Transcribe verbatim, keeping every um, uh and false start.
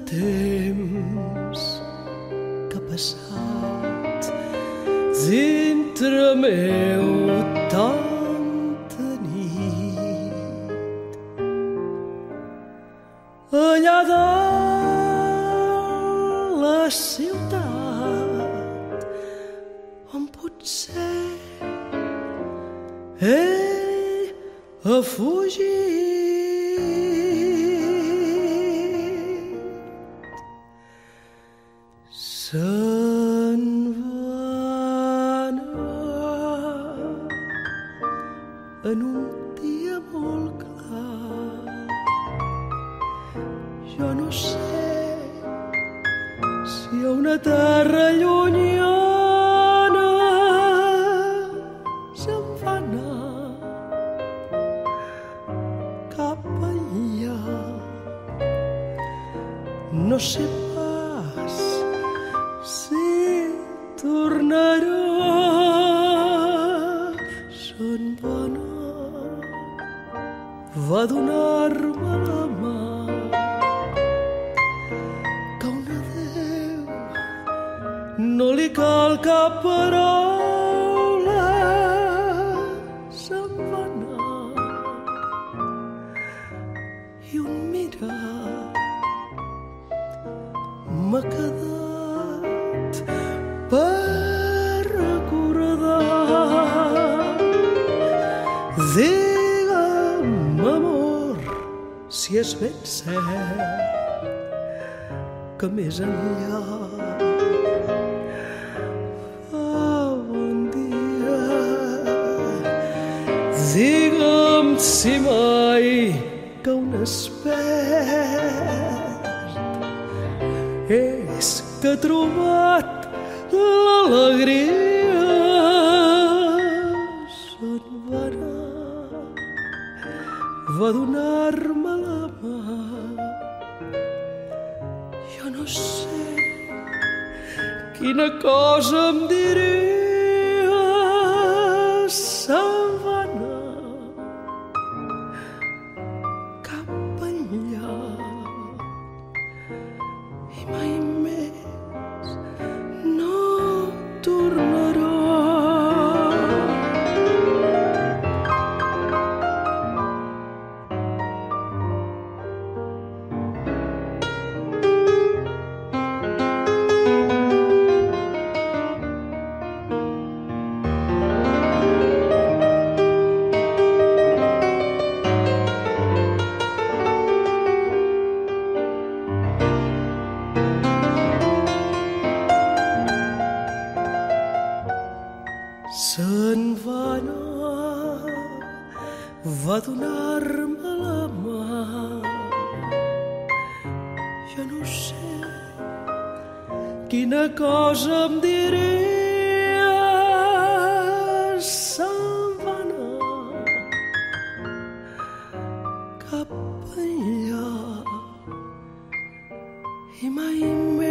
temps que ha passat dintre meu tanta nit. Allà dalt la ciutat on potser ell ha fugit. Se'n va anar en un dia molt clar. Jo no sé si a una terra llunyana se'n va anar cap allà. No sé pas si tornarà. Se'n va anar, va donar-me la mà, que un adéu no li cal cap paraula. Se'n va anar i un mirar m'ha quedat per recordar. Digue'm, amor, si és ben cert que més enllà fa bon dia. Digue'm si mai que un expert és que ha trobat l'alegria. Se'n va anar, va donar-me la mà. Jo no sé quina cosa em diria. Se'n va anar cap enllà i mai més no tornarà. Se'n va anar, va donar-me la mà. Jo no sé quina cosa em diria. Se'n va anar cap enllà i mai més